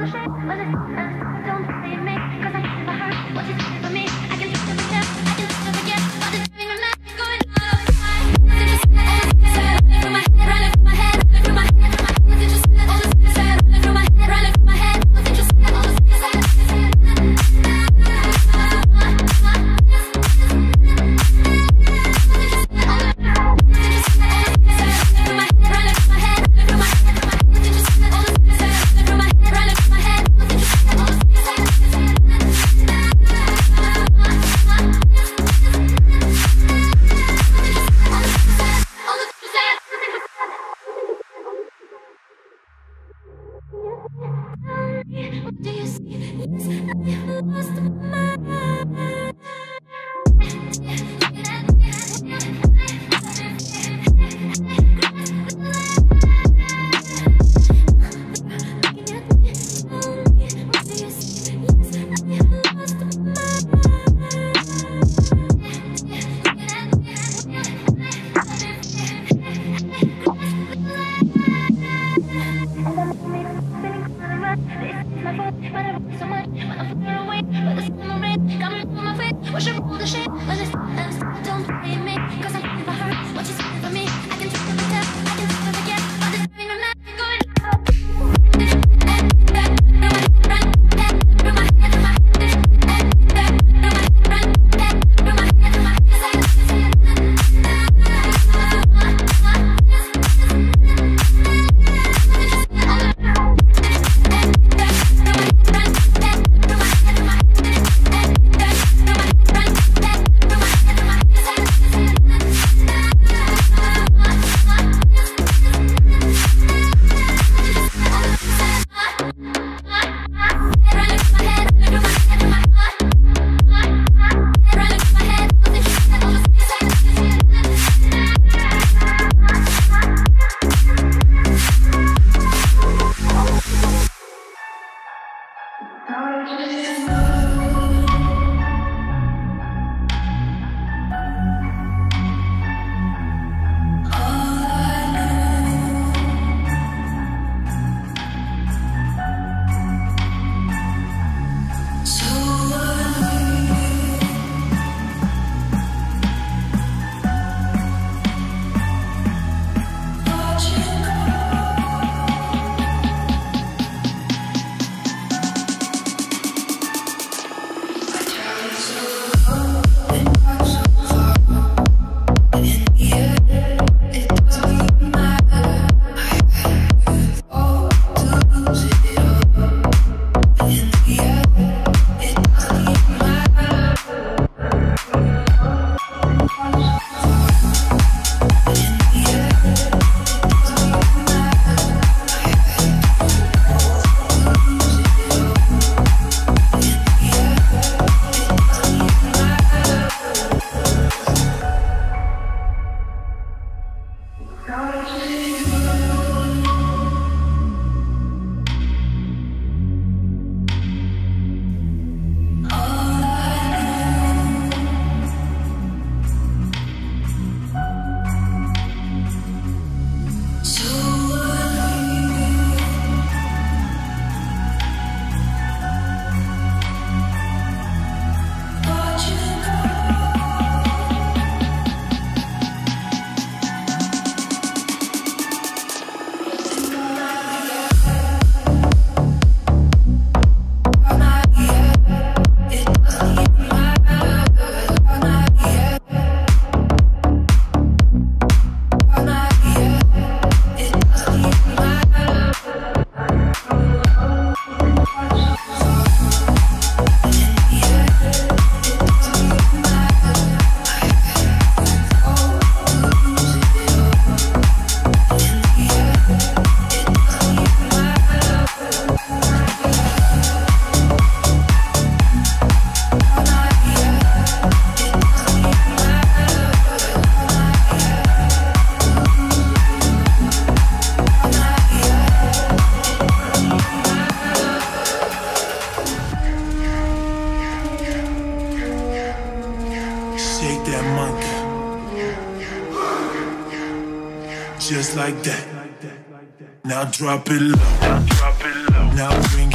Just like that. Now drop it low. Now bring it back.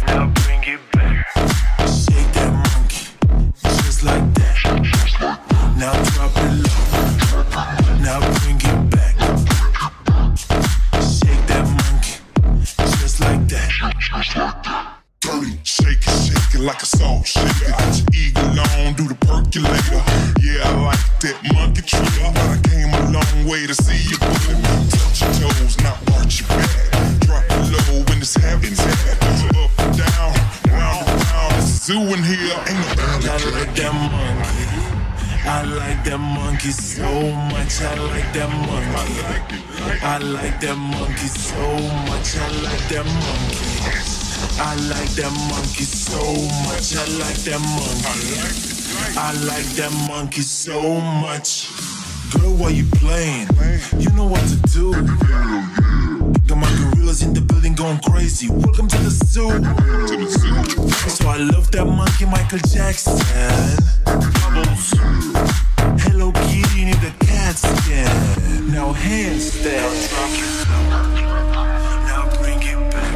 now bring it back. Shake that monkey, just like that. Now drop it low, now bring it back. Shake that monkey, just like that. Dirty, shake it like a salt shaker. Got your eagle on, do the percolator. Yeah, I like that monkey trigger, but I came a long way to see you bullet. Touch your toes, not arch your back. Drop it low when it's happening. Up and down, round and round. It's a zoo in here, ain't no alley. I like that monkey. I like that monkey so much. I like that monkey. I like that monkey so much. I like that monkey. I like that monkey so much. I like that monkey. I like that monkey so much. Girl, why you playing? You know what to do. Got my gorillas in the building going crazy. Welcome to the zoo. So I love that monkey, Michael Jackson. Bubbles. Hello Kitty, need a cat skin. Now handstand. Now bring it back.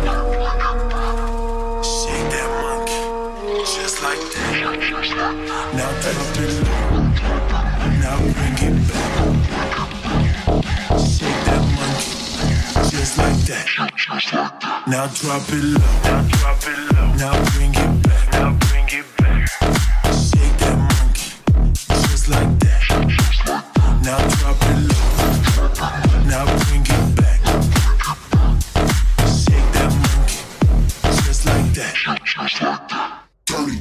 Shake that monkey, just like that. Now drop it low. Now bring it back. Shake that monkey, just like that. Now drop it low. Now drop it low. Now bring it back. Now bring it back. Shake that monkey, just like that. Now drop it low. Now bring it back. Shake that monkey, just like that. Dirty.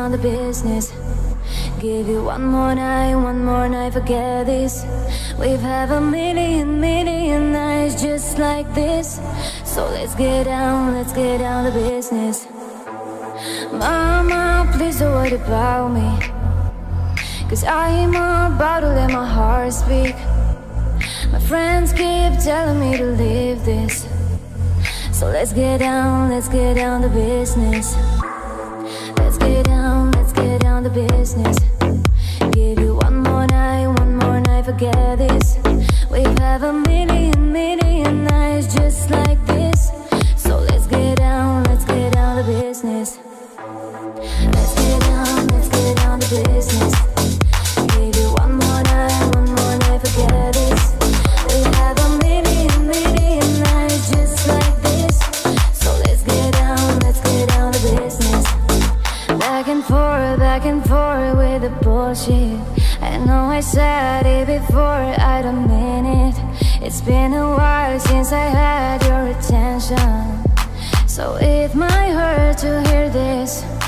down to business. Give you one more night, forget this. We've had a million nights just like this. So let's get down to business. Mama, please don't worry about me, 'cause I'm about to let my heart speak. My friends keep telling me to leave this. So let's get down to business. Let's get down to business. Give you one more night, forget this. We've had a million nights just like this. So let's get down to business. Let's get down to business. Give you one more night, forget this. We have a million nights just like this. So let's get down to business. Back and forth with the bullshit. I know I said it before, I don't mean it. It's been a while since I had your attention, so it might hurt to hear this.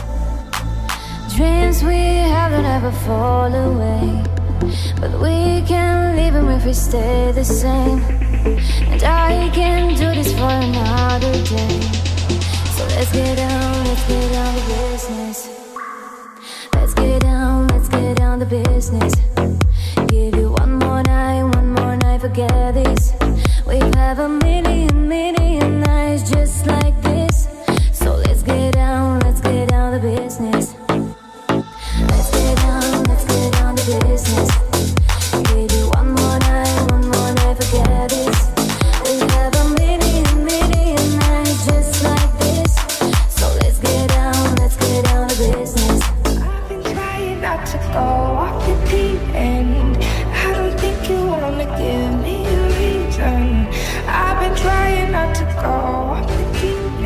Dreams we have don't ever fall away, but we can leave them if we stay the same. And I can't do this for another day. So let's get down to business. Let's get down to business. Give you one more night, forget this. We've had a million nights just like this. So let's get down to business. Let's get down to business. Give you one more night, forget this. We have a million nights just like this. So let's get down to business. I've been trying not to go off the deep end. I don't think you wanna give me a reason. I've been trying not to go off the deep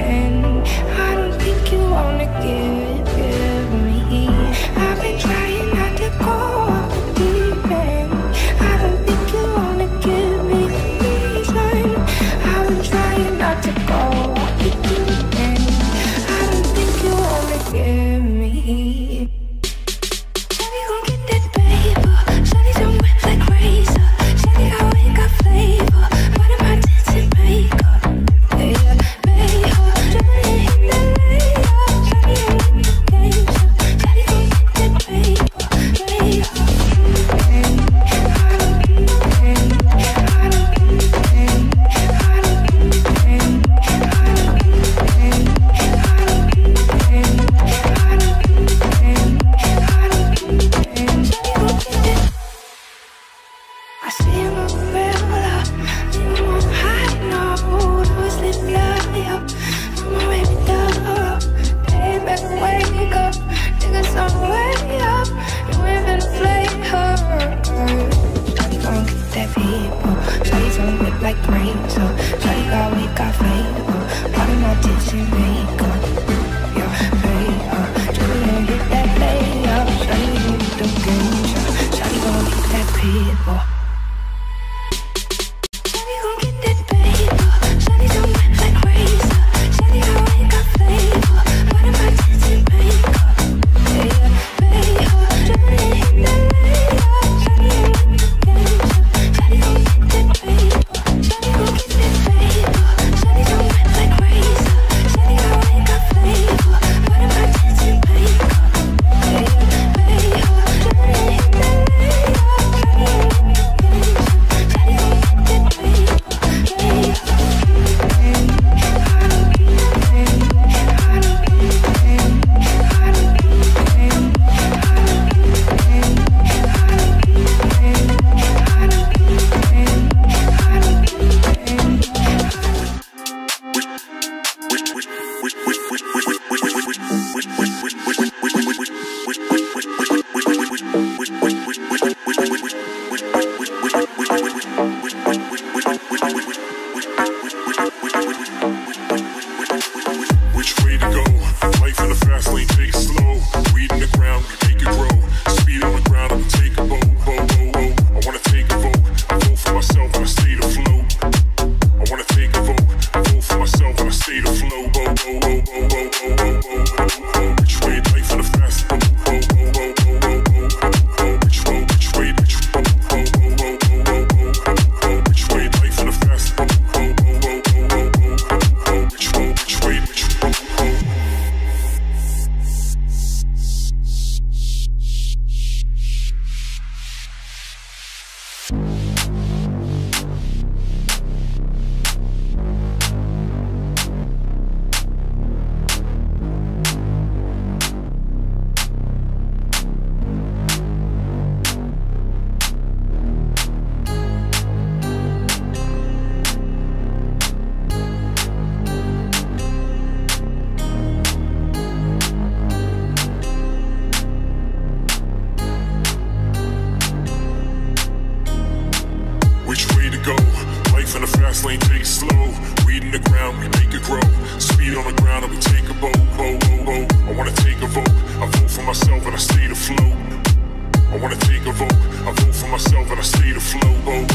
fast lane, take it slow. Weed in the ground, we make it grow. Speed on the ground and we take a boat. I wanna take a vote. I vote for myself and I stay afloat. I wanna take a vote. I vote for myself and I stay afloat.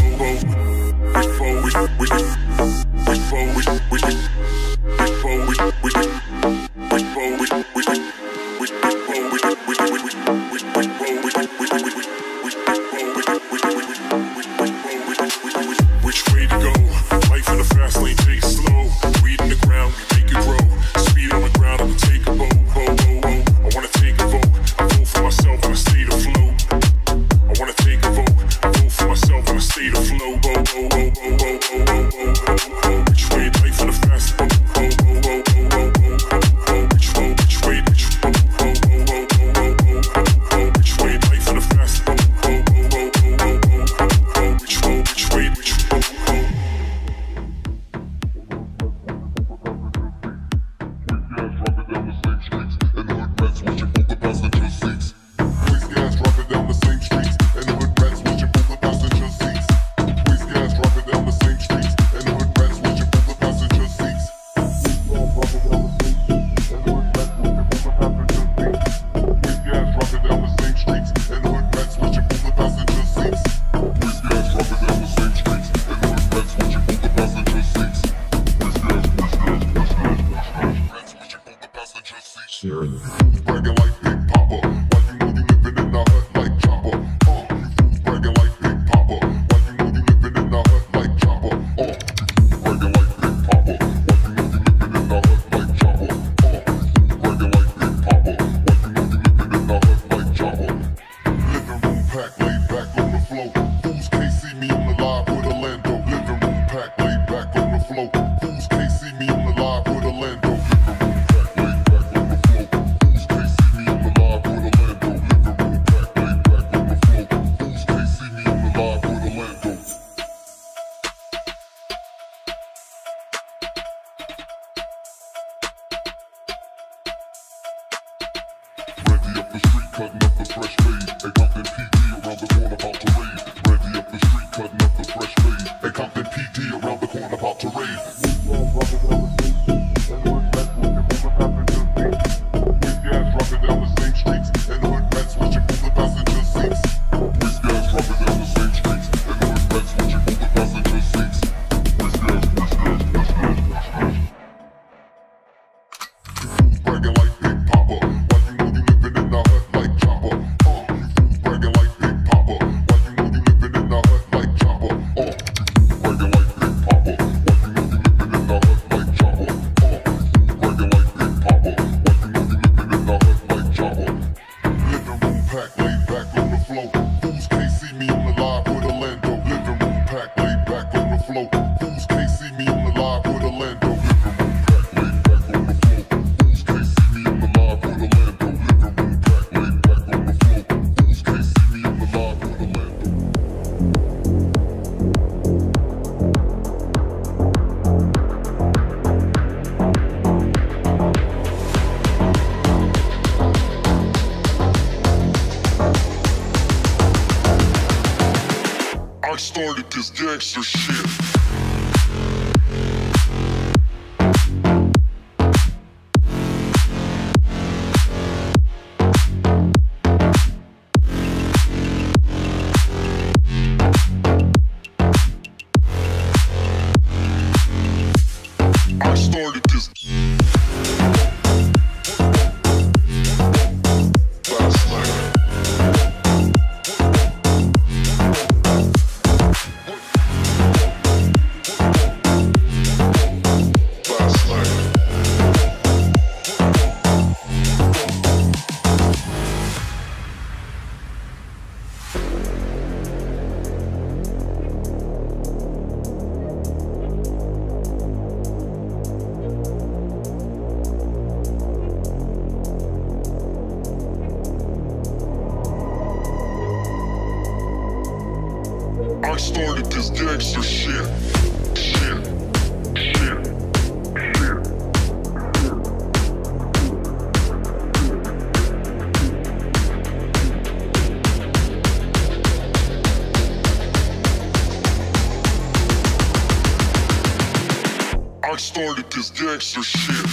Which way to go? Life in the fast lane, take it slow. Weed in the ground, we make it grow. Speed on the ground, I will take a boat. I wanna take a vote. I vote for myself and I stay afloat. I wanna take a vote. I vote for myself and I stay afloat. Which way? Life in the fast lane. Bragging like Big Papa, why you know you living in a hut like Chopper? You fools bragging like Big Papa, why you know you living in a hut like Chopper? You fools bragging like Big Papa, why you know you living in a hut like Chopper? You fools bragging like Big Papa, why you know you living in a hut like Chopper? Living room packed, laid back on the floor. Fools can't see me on the live with Orlando. Living room packed, laid back on the floor. Fools can't see me on the live with Orlando. Ready up the street, cutting up the fresh fade. Hey, Compton PD around the corner about to raid. Ready up the street, cutting up the fresh fade. Hey, Compton PD around the corner about to raid. Whiz gas rocking down the same streets, and hood rats switching for the passenger seats. Whiz gas rocking down the same streets, and hood rats switching for the passenger seats. Whiz gas. You fools bragging like Big Papa. Fools can't see me on the live with Orlando. Living room packed, laid back on the floor. Fools can't see me on the live with Orlando. Living room packed, laid back on the floor. Fools can't see me on the live with Orlando. Living room packed, laid back on the floor. Fools can't see me on the live with Orlando. I started this gangster shit. I started this fast lane. I started this gangster shit.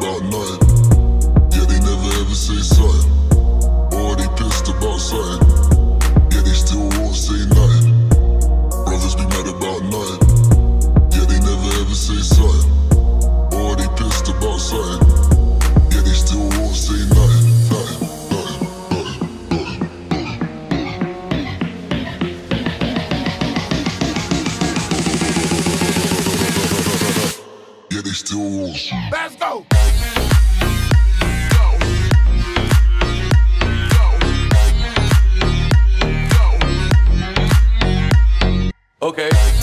about nothing. Yeah, they never ever say something. Or they pissed about something. Yeah, they still won't say nothing. Brothers be mad about nothing. Yeah, they never ever say something. Or they pissed about something. Yeah, they still won't say nothing. Yeah, they still won't. Let's go! Okay.